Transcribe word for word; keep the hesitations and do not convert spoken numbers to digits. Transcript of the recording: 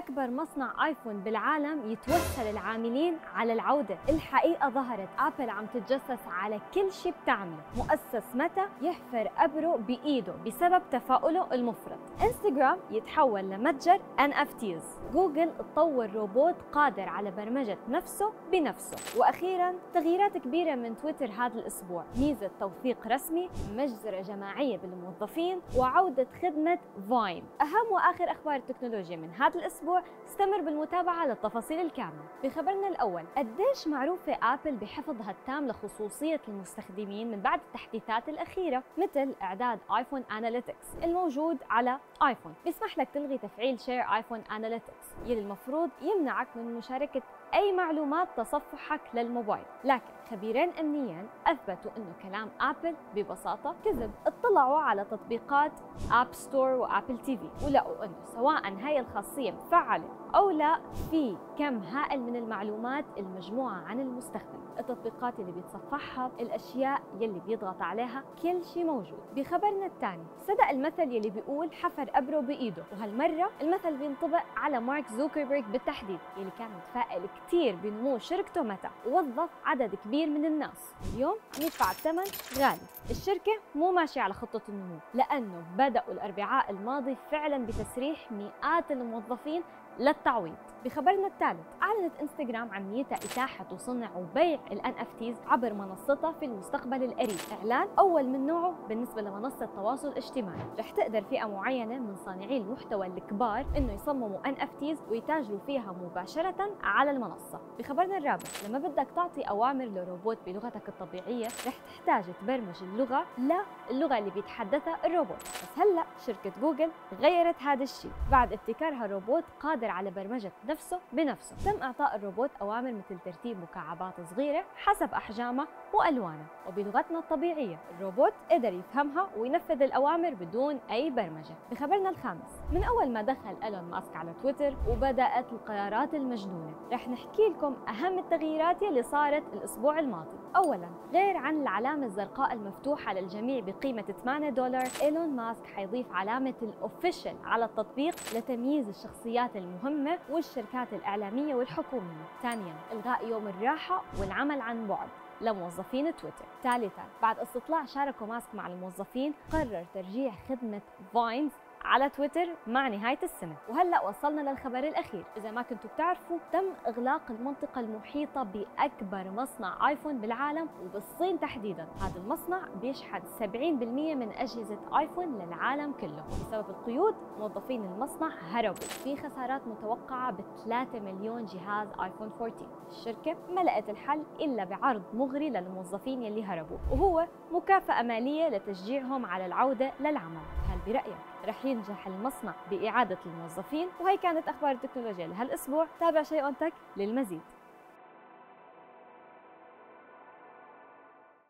أكبر مصنع آيفون بالعالم يتوسل العاملين على العودة. الحقيقة ظهرت أبل عم تتجسس على كل شيء بتعمله. مؤسس متى يحفر قبره بإيده بسبب تفاؤله المفرط. انستغرام يتحول لمتجر إن إف تيز. جوجل تطور روبوت قادر على برمجة نفسه بنفسه. وأخيرا تغييرات كبيرة من تويتر هذا الأسبوع، ميزة توثيق رسمي، مجزرة جماعية بالموظفين، وعودة خدمة فاين. أهم وآخر أخبار التكنولوجيا من هذا الأسبوع، استمر بالمتابعة للتفاصيل الكاملة. بخبرنا الأول، قديش معروفة آبل بحفظها التام لخصوصية المستخدمين من بعد التحديثات الأخيرة، مثل إعداد آيفون أناليتكس الموجود على آيفون، بيسمح لك تلغي تفعيل شير آيفون أناليتكس يلي المفروض يمنعك من مشاركة أي معلومات تصفحك للموبايل. لكن خبيرين أمنيين أثبتوا أنه كلام آبل ببساطة كذب. اطلعوا على تطبيقات آب ستور وآبل تي في ولقوا أنه سواء هاي الخاصية مفعلة أو لا، في كم هائل من المعلومات المجموعة عن المستخدم، التطبيقات اللي بيتصفحها، الأشياء يلي بيضغط عليها، كل شيء موجود. بخبرنا الثاني، صدق المثل يلي بيقول حفر قبره بإيده، وهالمرة المثل بينطبق على مارك زوكربيرج بالتحديد، يلي كان متفائل كتير بنمو شركته متى ووظف عدد كبير من الناس. اليوم عم يدفع الثمن غالي. الشركة مو ماشية على خطة النمو، لأنه بدأوا الأربعاء الماضي فعلا بتسريح مئات الموظفين للتعويض. بخبرنا الثالث، أعلنت انستغرام عن نيتها إتاحة وصنع وبيع ال إن إف تيز عبر منصتها في المستقبل القريب. إعلان أول من نوعه بالنسبة لمنصة تواصل اجتماعي. رح تقدر فئة معينة من صانعي المحتوى الكبار إنه يصمموا إن إف تيز ويتاجروا فيها مباشرة على المنصة. بخبرنا الرابع، لما بدك تعطي أوامر لروبوت بلغتك الطبيعية رح تحتاج تبرمج اللغة للغة اللي بيتحدثها الروبوت. بس هلا شركة جوجل غيرت هذا الشيء بعد ابتكارها روبوت قادر على برمجة نفسه بنفسه. تم إعطاء الروبوت أوامر مثل ترتيب مكعبات صغيرة حسب أحجامها وألوانها، وبلغتنا الطبيعية الروبوت قدر يفهمها وينفذ الأوامر بدون أي برمجة. بخبرنا الخامس، من أول ما دخل إيلون ماسك على تويتر وبدأت القرارات المجنونة، رح نحكي لكم أهم التغييرات اللي صارت الأسبوع الماضي. أولاً، غير عن العلامة الزرقاء المفتوحة للجميع بقيمة ثمانية دولار، إيلون ماسك حيضيف علامة الأوفيشال على التطبيق لتمييز الشخصيات المهمة والشركات الإعلامية والحكومية. ثانياً، إلغاء يوم الراحة والعمل عن بعد لموظفين تويتر. ثالثاً، بعد استطلاع شاركوا ماسك مع الموظفين، قرر ترجيع خدمة فاينز على تويتر مع نهاية السنة. وهلأ وصلنا للخبر الأخير، إذا ما كنتوا بتعرفوا تم إغلاق المنطقة المحيطة بأكبر مصنع آيفون بالعالم وبالصين تحديداً. هذا المصنع بيشحن سبعين بالمئة من أجهزة آيفون للعالم كله. بسبب القيود موظفين المصنع هربوا. في خسارات متوقعة ب ثلاثة مليون جهاز آيفون أربعة عشر. الشركة ما لقت الحل إلا بعرض مغري للموظفين يلي هربوا، وهو مكافأة مالية لتشجيعهم على العودة للعمل. هل برأيك رح ينجح المصنع بإعادة الموظفين؟ وهي كانت أخبار التكنولوجيا لهالأسبوع. تابع شيء أون تك للمزيد.